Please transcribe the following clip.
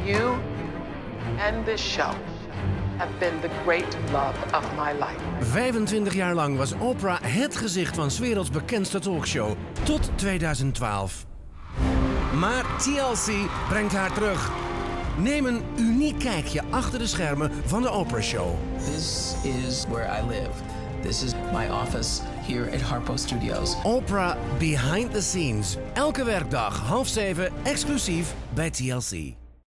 you and this show have been the great love of my life. 25 jaar lang was Oprah het gezicht van 's werelds bekendste talkshow. Tot 2012. Maar TLC brengt haar terug. Neem een uniek kijkje achter de schermen van de Oprah Show. This is where I live. This is my office here at Harpo Studios. Oprah Behind the Scenes. Elke werkdag 6:30 exclusief bij TLC.